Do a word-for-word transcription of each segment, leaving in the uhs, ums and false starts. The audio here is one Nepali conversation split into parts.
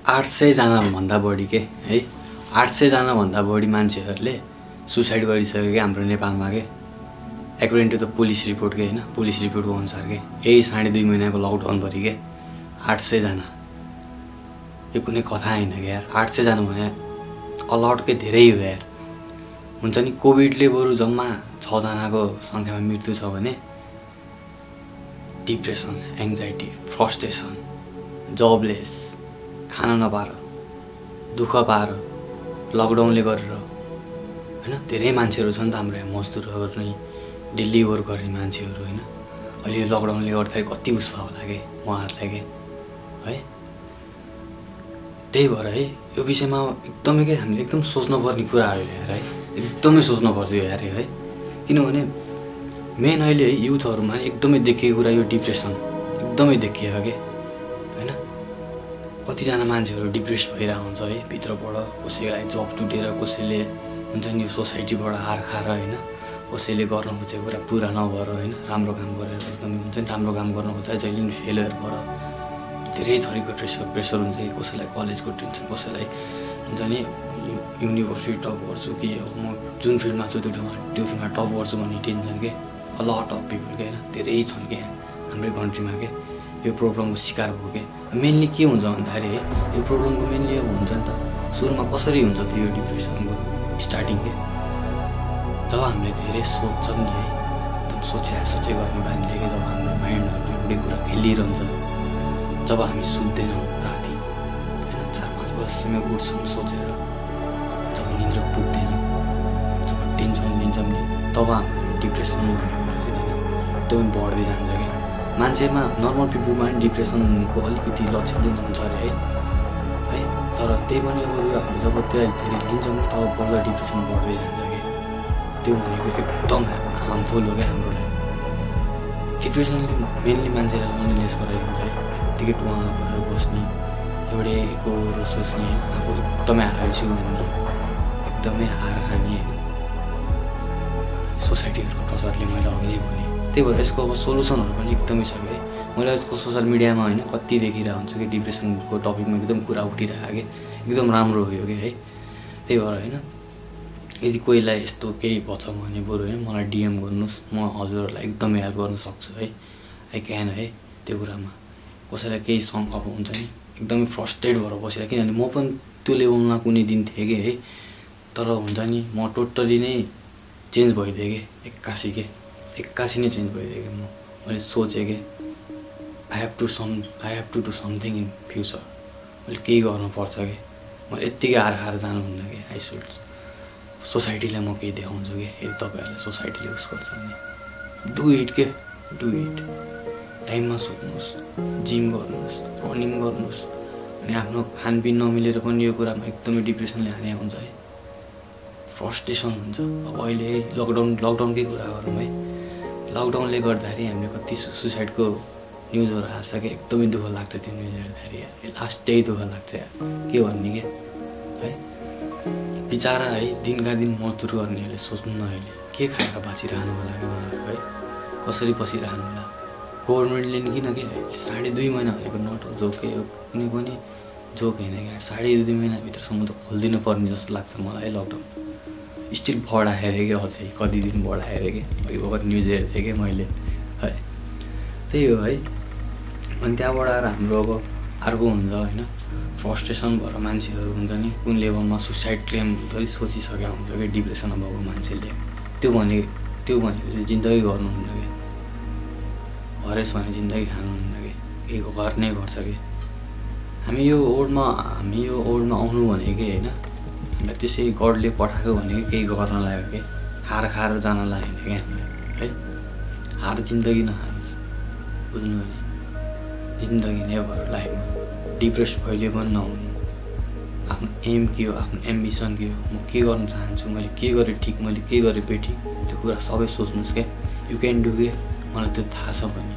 आठ सय जना भन्दा बढी के है आठ सय जना भन्दा बढी मान्छेहरूले सुसाइड गरिसक्यो के हाम्रो नेपालमा के according to the police report के हैन पुलिस रिपोर्टको अनुसार के यही साढे दुई महिनाको लकडाउन भरि के आठ सय जना यो कुनै कथा हैन के यार आठ सय जना भने अलर्ट के धेरै हो यार हुन्छ नि कोभिडले बरु जम्मा छ जनाको संख्यामा मृत्यु छ भने डिप्रेसन एङ्जाइटी फ्रस्ट्रेसन जबलेस खाना नपाएर दुःख पाएर लकडाउनले गरेर हैन धेरै मान्छेहरू छन् त हाम्रो यहाँ मजदुरहरू गर्ने डेली वर्क गर्ने मान्छेहरू हैन अहिले लकडाउनले गर्दाखेरि कति उस भयो होला के उहाँहरूलाई के है त्यही भएर है यो विषयमा एकदमै के हामीले एकदम सोच्नुपर्ने कुरा हो यार है एकदमै सोच्नुपर्छ यो यार है किनभने मेन अहिले है युथहरूमा एकदमै देखिएको कुरा यो डिप्रेसन एकदमै देखिएको के हैन कतिजना मान्छेहरू डिप्रेस भइरहेको हुन्छ है भित्रबाट कसैलाई जब टुटेर कसैले हुन्छ नि यो सोसाइटीबाट हार खाएर हैन कसैले गर्न खोजेको कुरा पुरा नभएर हैन राम्रो काम गरेर एकदमै हुन्छ नि राम्रो काम गर्न खोज्दा जहिले पनि फेलियर भएर धेरै थरीको प्रेसर प्रेसर हुन्छ कसैलाई कलेजको टेन्सन कसैलाई हुन्छ नि युनिभर्सिटी टप गर्छु कि म जुन फिल्डमा छु त्यो ठाउँमा त्यो फिल्डमा टप गर्छु भन्ने टेन्सन के अ लट अफ पिपल के हैन धेरै छन् के हाम्रो कन्ट्रीमा के यो प्रब्लमको शिकार भयो के मेनली के हुन्छ भन्दाखेरि यो प्रब्लमको मेनली अब हुन्छ नि त सुरुमा कसरी हुन्छ त्यो डिप्रेसनको स्टार्टिङ के जब हामीले धेरै सोच्छौँ नि है एकदम सोचे सोचे गर्ने बानीले के जब हाम्रो माइन्डहरू एउटै कुरा खेलिरहन्छ जब हामी सुत्दैनौँ राति होइन चार पाँच बजीसम्म उठ्छौँ सोचेर जब निन्द्रा पुग्दैन जब टेन्सन लिन्छौँ नि तब हाम्रो डिप्रेसन भन्ने कुरा चाहिँ होइन एकदमै बढ्दै जान्छ क्या मान्छेमा नर्मल पिपलमा पनि डिप्रेसनको अलिकति लक्षण हुन्छ अरे है है तर त्यही पनि अब हामीले जब त्यो धेरै लिन्छौँ तब बल्ल डिप्रेसन बढ्दै जान्छ क्या त्यो भनेको एकदम हार्मफुल हो क्या हाम्रो लागि डिप्रेसनले मेनली मान्छेलाई लोनलीनेस गराएको हुन्छ है यत्तिकै टुवामा भएर बस्ने एउटै एकोहोरो सोच्ने आफू एकदमै हार्छु भन्ने एकदमै हार खाने सोसाइटीहरूको प्रेसरले मैले अघि नै भने त्यही भएर यसको अब सोल्युसनहरू पनि एकदमै छ है मैले यसको सोसियल मिडियामा होइन कति देखिरहेको हुन्छ कि डिप्रेसनको टपिकमा एकदम कुरा उठिरहेको कि एकदम राम्रो हो यो कि है त्यही भएर होइन यदि कोहीलाई यस्तो केही भछ भने बरु होइन मलाई डिएम गर्नुहोस् म हजुरहरूलाई एकदमै हेल्प गर्न सक्छु है आई क्यान है त्यो कुरामा कसैलाई केही सङ्क अब हुन्छ नि एकदमै फ्रस्ट्रेट भएर बसेर किनभने म पनि त्यो लेभलमा कुनै दिन थिएँ कि है तर हुन्छ नि म टोटली नै चेन्ज भइदिएँ कि एक्कासी के एक्कासी नै चेन्ज भइदिएँ कि म मैले सोचेँ कि I have to some I have to do something in future मैले केही गर्नुपर्छ कि मैले यत्तिकै हार खाएर जानुहुन्न कि आई सुड सोसाइटीलाई म केही देखाउँछु कि यदि तपाईँहरूलाई सोसाइटीले उस गर्छ भने डु इट के डु इट टाइममा सुत्नुहोस् जिम गर्नुहोस् रनिङ गर्नुहोस् अनि आफ्नो खानपिन नमिलेर पनि यो कुरामा एकदमै डिप्रेसनले हाने हुन्छ है फ्रस्ट्रेसन हुन्छ अब अहिले लकडाउन लकडाउनकै कुरा गरौँ है लकडाउनले गर्दाखेरि हामीले कति सुसाइडको न्युजहरू आएको छ कि एकदमै दुःख लाग्छ त्यो न्युज हेर्दाखेरि लास्ट त्यही दुःख लाग्छ के भन्ने के है बिचरा है दिनका दिन मजदुर गर्नेहरूले सोच्नु न अहिले के खाएर बाँचिरहनु होला कि उनीहरू है कसरी बसिरहनु होला गभर्मेन्टले नि किन के साढे दुई महिना भनेको नट हो जोकै हो कुनै पनि जोक होइन क्या साढे दुई महिनाभित्रसम्म त खोलिदिनु पर्ने जस्तो लाग्छ मलाई है लकडाउन स्टिल बढाएर कि अझै कति दिन बढाएर कि अघि भर्खर न्युज हेर्थेँ कि मैले है त्यही हो है अनि त्यहाँबाट आएर हाम्रो अब अर्को हुन्छ होइन फ्रस्ट्रेसन भएर मान्छेहरू हुन्छ नि कुन लेभलमा सुसाइड क्लेम धरि सोचिसकेको हुन्छ कि डिप्रेसनमा भएको मान्छेले त्यो भने त्यो भनेको चाहिँ जिन्दगी गर्नुहुन्न कि हरेस भने जिन्दगी खानुहुन्न कि केही गर्नै पर्छ कि हामी यो ओल्डमा हामी यो ओल्डमा आउनु भनेको होइन हामीलाई त्यसै गडले पठाएको भनेको केही गर्न लाग्यो कि हार खाएर जान लाग्यो क्या हामीलाई है हार जिन्दगी नखानुहोस् बुझ्नु भने जिन्दगी नै भयो लाइफमा डिप्रेस कहिले पनि नहुनु आफ्नो एम के हो आफ्नो एम्बिसन के हो म के गर्न चाहन्छु मैले के गरेँ ठिक मैले के गरेँ बेठी त्यो कुरा सबै सोच्नुहोस् क्या यु क्यान डु के मलाई त्यो थाहा छ भने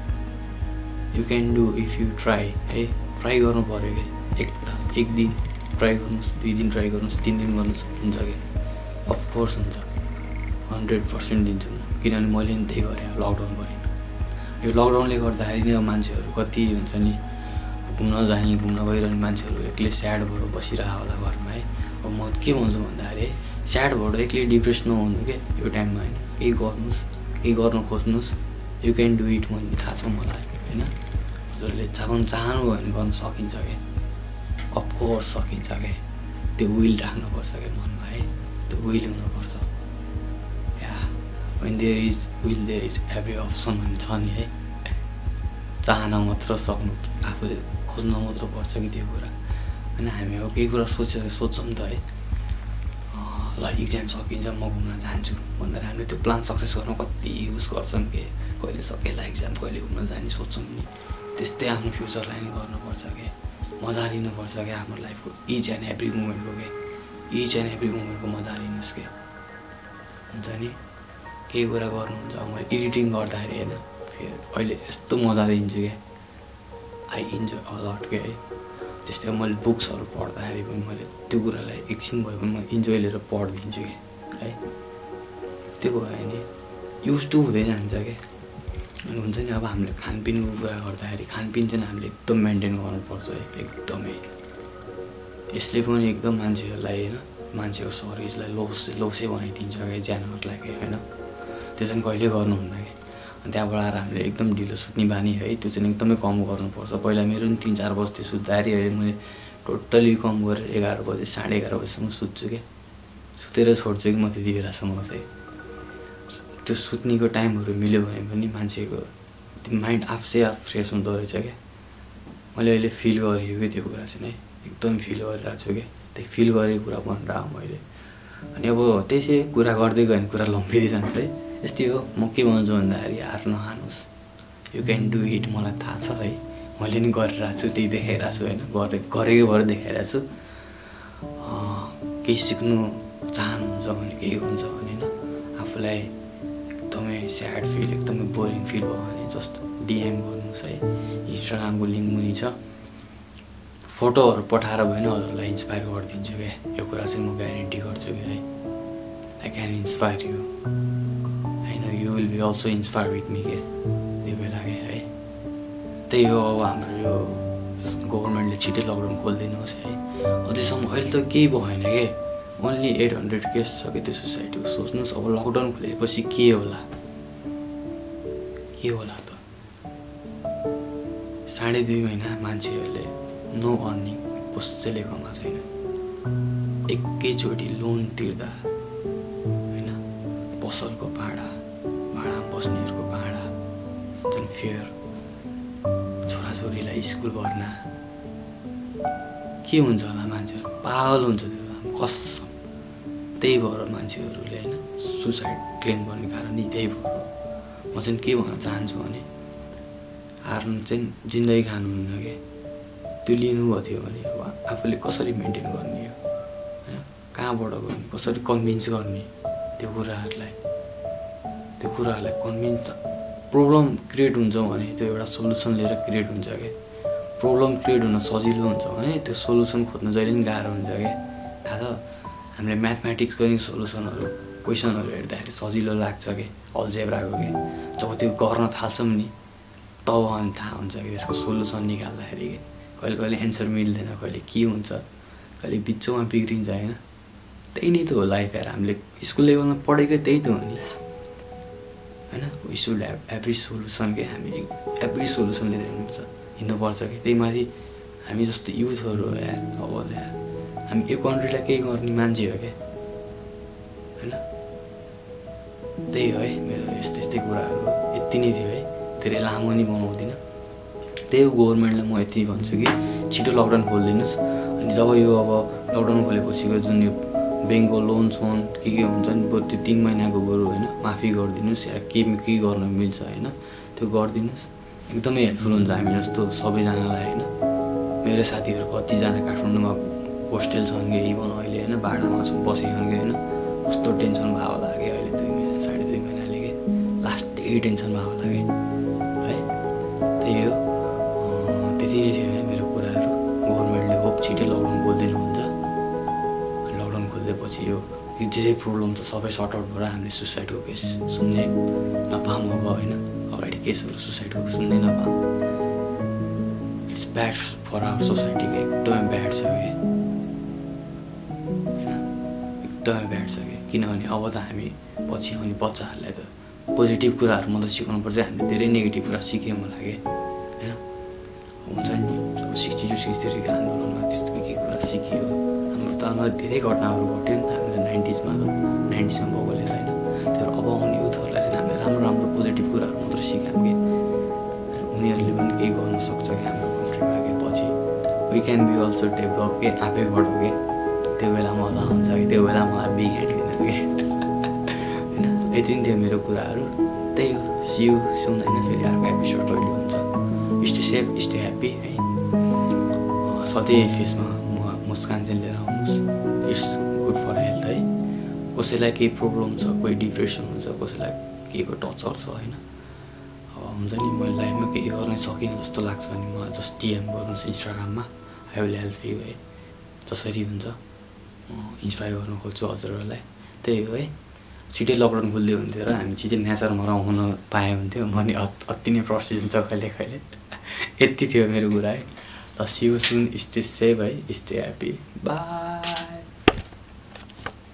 you can do if you try है ट्राई गर्नु पऱ्यो कि एक एक दिन ट्राई गर्नुहोस् दुई दिन ट्राई गर्नुहोस् तिन दिन गर्नुहोस् हुन्छ कि अफकोर्स हुन्छ हन्ड्रेड पर्सेन्ट दिन्छु म किनभने मैले नि त्यही गरेँ लकडाउन गरेँ यो लकडाउनले गर्दाखेरि नै मान्छेहरू कति हुन्छ नि घुम्न जाने घुम्न गइरहने मान्छेहरू एक्लै स्याड भएर बसिरहेको होला घरमा है। अब म के भन्छु भन्दाखेरि स्याड भएर एक्लै डिप्रेस नहुनु के यो टाइममा होइन, केही गर्नुहोस्, केही गर्न खोज्नुहोस्, यु क्यान डु इट भन्ने थाहा छ मलाई होइन। हजुरले चाहनु चाहनुभयो भने गर्न सकिन्छ क्या, अफकोर्स सकिन्छ क्या। त्यो विल राख्नुपर्छ क्या मनमा है, त्यो विल हुनुपर्छ। या when there is will there is every option भन्ने छ नि है। चाहना मात्र सक्नु, आफूले खोज्न मात्र पर्छ कि त्यो कुरा होइन। हामी अब केही कुरा सोचेर सोच्छौँ त है, ल इक्जाम सकिन्छ म घुम्न जान्छु भनेर हामीले त्यो प्लान सक्सेस गर्न कति युज गर्छौँ कि कहिले सकेला इक्जाम, कहिले घुम्न जाने सोच्छौँ नि। त्यस्तै आफ्नो फ्युचरलाई नि गर्नुपर्छ क्या, मजा लिनुपर्छ क्या आफ्नो लाइफको इच एन्ड एभ्री मोमेन्टको क्या, इच एन्ड एभ्री मोमेन्टको मजा लिनुहोस् क्या हुन्छ नि। केही कुरा गर्नुहुन्छ, मैले एडिटिङ गर्दाखेरि होइन फेरि अहिले यस्तो मजा लिन्छु क्या, आई इन्जोय अलट क्या है। त्यस्तै मैले बुक्सहरू पढ्दाखेरि पनि मैले त्यो कुरालाई एकछिन भए पनि म इन्जोय लिएर पढिदिन्छु कि है। त्यो भयो नि युज टु हुँदै जान्छ क्या। अनि हुन्छ नि अब हामीले खानपिनको कुरा गर्दाखेरि खानपिन चाहिँ हामीले एकदम मेन्टेन गर्नुपर्छ है, एकदमै। यसले पनि एकदम मान्छेहरूलाई होइन, मान्छेको शरीरलाई लोसे लोसे बनाइदिन्छ क्या, ज्यानहरूलाई क्या होइन। त्यो चाहिँ कहिले गर्नुहुन्न क्या। अनि त्यहाँबाट आएर हामीले एकदम ढिलो सुत्ने बानी है, त्यो चाहिँ एकदमै कम गर्नुपर्छ। पहिला मेरो पनि तिन चार बज्थ्यो सुत्दाखेरि, अहिले मैले टोटल्ली कम गरेर एघार बजे साढे एघार बजीसम्म सुत्छु क्या, सुतेर छोड्छु कि म त्यति बेलासम्म चाहिँ। त्यो सुत्नेको टाइमहरू मिल्यो भने पनि मान्छेको त्यो माइन्ड आफै आफ फ्रेस हुँदो रहेछ क्या। मैले अहिले फिल गरेको कि त्यो कुरा चाहिँ है, एकदम फिल गरिरहेको छु क्या। त्यही फिल गरेको कुरा भनेर आऊ मैले। अनि अब त्यसै कुरा गर्दै गयो भने कुरा लम्बिँदै जान्छ है। यस्तै हो, म के भन्छु भन्दाखेरि हार नहानुहोस्, यु क्यान डु इट। मलाई थाहा छ है, मैले नि गरिरहेको छु, त्यही देखाइरहेको छु होइन, गरे गरेको भएर देखाइरहेको छु। केही सिक्नु चाहनुहुन्छ भने, केही हुन्छ भने होइन, आफूलाई एकदमै स्याड फिल, एकदमै बोरिङ फिल भयो भने जस्ट डिएम गर्नुहोस् है। इन्स्टाग्रामको लिङ्क मुनि छ, फोटोहरू पठाएर भयो भने हजुरलाई इन्सपायर गरिदिन्छु क्या। यो कुरा चाहिँ म ग्यारेन्टी गर्छु कि है, I can inspire you, I know you will be also inspire with me क्या त्यो बेला क्या है। त्यही हो, अब हाम्रो यो गभर्मेन्टले छिटै लकडाउन खोलिदिनुहोस् है। अझैसम्म अहिले त केही भएन कि, ओन्ली एट हन्ड्रेड केस छ कि त्यो सोसाइटीको। सोच्नुहोस् अब लकडाउन खोलेपछि के होला, के होला त। साढे दुई महिना मान्छेहरूले नो अर्निङ, कसैले कमाएको छैन। एकैचोटि लोन तिर्दा होइन, पसलको भाडा, भाडामा बस्नेहरूको भाडा, जुन फेयर, छोराछोरीलाई स्कुल भर्ना, के हुन्छ होला मान्छेहरू पागल हुन्छ त्यो कसम। त्यही भएर मान्छेहरूले होइन सुसाइड क्लेम गर्ने कारण नि त्यही भएर। म चाहिँ के भन्न चाहन्छु भने हार्नु चाहिँ जिन्दगी खानुहुन्न क्या। त्यो लिनुभएको थियो भने अब आफूले कसरी मेन्टेन गर्ने हो होइन, कहाँबाट गर्ने, कसरी कन्भिन्स गर्ने त्यो कुराहरूलाई, त्यो कुराहरूलाई कन्भिन्स प्रब्लम क्रिएट हुन्छ भने त्यो एउटा सोल्युसन लिएर क्रिएट हुन्छ क्या। प्रब्लम क्रिएट हुन सजिलो हुन्छ भने त्यो सोल्युसन खोज्न जहिले पनि गाह्रो हुन्छ क्या। थाहा छ, हामीले म्याथमेटिक्स गर्ने सोल्युसनहरू क्वेसनहरू हेर्दाखेरि सजिलो लाग्छ कि अल्जेब्राको के, जब त्यो गर्न थाल्छौँ नि तब अनि थाहा हुन्छ कि त्यसको सोल्युसन निकाल्दाखेरि कि कहिले कहिले एन्सर मिल्दैन, कहिले के हुन्छ, कहिले बिचमा बिग्रिन्छ होइन। त्यही नै त हो लाइफ यार। हामीले स्कुल लेभलमा पढेकै त्यही त हो नि होइन। We should have every solution के, हामी एभ्री सोल्युसन लिएर हिँड्नुपर्छ हिँड्नुपर्छ कि। त्यही माथि हामी जस्तो युथहरू हो यार, अब यार हामी यो कन्ट्रीलाई केही गर्ने मान्छे हो क्या होइन। त्यही हो है, मेरो यस्तै यस्तै कुराहरू यति नै थियो है, धेरै लामो नि बनाउँदिनँ। त्यही हो, गभर्मेन्टलाई म यति भन्छु कि छिटो लकडाउन खोलिदिनुहोस्। अनि जब यो अब लकडाउन खोलेपछिको जुन यो ब्याङ्कको लोन सोन के के हुन्छ नि, बरु त्यो तिन महिनाको बरु होइन माफी गरिदिनुहोस्, या के के गर्न मिल्छ होइन त्यो गरिदिनुहोस्। एकदमै हेल्पफुल हुन्छ हामी जस्तो सबैजनालाई होइन। मेरो साथीहरू कतिजना काठमाडौँमा होस्टेल छन् कि इभन अहिले होइन, भाडामा बसेछन् कि होइन, कस्तो टेन्सन भयो होला कि अहिले दुई महिना साढे दुई महिनाले कि लास्ट यही टेन्सन भयो होला कि है। त्यही हो, त्यति नै थियो होइन मेरो कुराहरू। गभर्मेन्टले होप छिटै लकडाउन खोलिदिनुहुन्छ। लकडाउन खोलिदिएपछि यो जे जे प्रब्लम छ सबै सर्ट आउट भएर हामीले सुसाइडको केस सुन्ने नपाऊँ अब होइन, अगाडि केसहरू सुसाइडको सुन्नै नपाऊँ। It's it's bad for our सोसाइटीको एकदमै ब्याड छ कि एकदमै ब्याड छ कि किनभने अब त हामी पछि आउने बच्चाहरूलाई त पोजिटिभ कुराहरू मात्रै सिकाउनु पर्छ हामीले धेरै नेगेटिभ कुरा सिक्यौँ लाग्यो होइन हुन्छ नि अब सिक्सटी टू सिक्सटी थ्रीको आन्दोलनमा त्यस्तो के के कुरा सिकियो हाम्रो तालमा धेरै घटनाहरू घट्यो नि त हामीले नाइन्टिजमा त नाइन्टिजमा बगलेर होइन तर अब आउने युथहरूलाई चाहिँ हामीले राम्रो राम्रो पोजिटिभ कुराहरू मात्रै सिकायौँ कि उनीहरूले पनि केही गर्न सक्छ कि हाम्रो कन्ट्रीमा कि पछि we can be also develop के आफै बढौँ कि त्यो बेला मजा हुन्छ कि त्यो बेला मलाई बिग ह्यान्ड दिँदैन कि होइन यति नै थियो मेरो कुराहरू त्यही हो सिउ सुन्दैन फेरि अर्को एपिसोड कहिले हुन्छ स्टे सेफ स्टे ह्याप्पी है सधैँ फेसमा म मुस्कान चाहिँ लिएर आउनुहोस् इट्स गुड फर हेल्थ है कसैलाई केही प्रब्लम छ कोही डिप्रेसन हुन्छ कसैलाई केहीको टर्चर छ होइन अब हुन्छ नि मैले लाइफमा केही गर्न सकिनँ जस्तो लाग्छ भने मलाई जस्ट डिएम गर्नुहोस् इन्स्टाग्राममा आई विल हेल्प यु है जसरी हुन्छ इन्सपायर गर्नु खोज्छु हजुरहरूलाई त्यही हो है छिटै लकडाउन खोल्दै हुन्थ्यो र हामी छिटै नेचरमा रहन पाए हुन्थ्यो भने अति नै प्रसिद्ध हुन्छ कहिले कहिले यति थियो मेरो कुरा है ल सिउ सुन स्टे सेफ है स्टे ह्याप्पी बाई।